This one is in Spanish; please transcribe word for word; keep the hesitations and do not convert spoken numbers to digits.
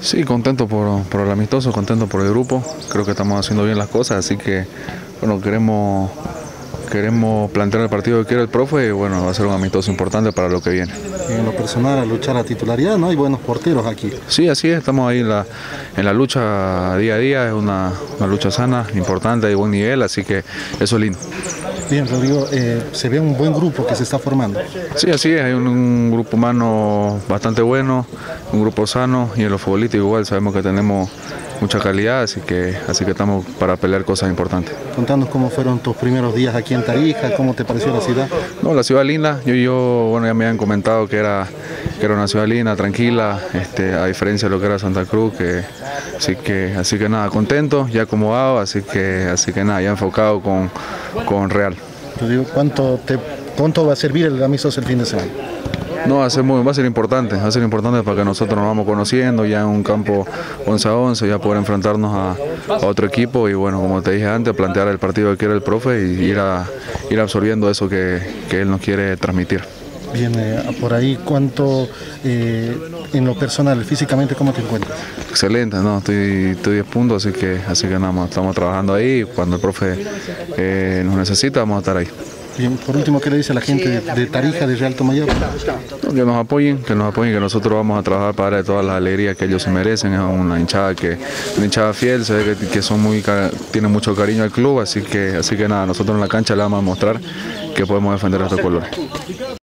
Sí, contento por, por el amistoso, contento por el grupo. Creo que estamos haciendo bien las cosas, así que bueno, queremos, queremos plantear el partido que quiere el profe y bueno, va a ser un amistoso importante para lo que viene. En lo personal, a luchar a titularidad, ¿no? Hay buenos porteros aquí. Sí, así es, estamos ahí en la, en la lucha día a día, es una, una lucha sana, importante, de buen nivel, así que eso es lindo. Bien, Rodrigo, eh, se ve un buen grupo que se está formando. Sí, así es, hay un, un grupo humano bastante bueno, un grupo sano y en lo futbolístico igual sabemos que tenemos mucha calidad, así que, así que estamos para pelear cosas importantes. Contanos cómo fueron tus primeros días aquí en Tarija, cómo te pareció la ciudad. No, la ciudad linda, yo, yo bueno, ya me habían comentado que era, que era una ciudad linda, tranquila, este, a diferencia de lo que era Santa Cruz, que, así, que, así que nada, contento, ya acomodado, así que, así que nada, ya enfocado con, con Real. Rodrigo, ¿cuánto, te, ¿cuánto va a servir el amistoso el fin de semana? No, va a, ser muy, va a ser importante, va a ser importante para que nosotros nos vamos conociendo ya en un campo once a once, ya poder enfrentarnos a, a otro equipo y bueno, como te dije antes, plantear el partido que quiere el profe y ir, a, ir absorbiendo eso que, que él nos quiere transmitir. Bien, eh, por ahí, ¿cuánto eh, en lo personal, físicamente, cómo te encuentras? Excelente, no, estoy, estoy diez puntos, así que, así que nada más, estamos trabajando ahí, cuando el profe eh, nos necesita vamos a estar ahí. Bien, por último, ¿qué le dice a la gente de, de Tarija, de Real Tomayor? Que nos apoyen, que nos apoyen, que nosotros vamos a trabajar para darle todas las alegrías que ellos se merecen. Es una hinchada que, una hinchada fiel, se ve que, que son muy, tienen mucho cariño al club, así que, así que nada, nosotros en la cancha le vamos a mostrar que podemos defender estos colores.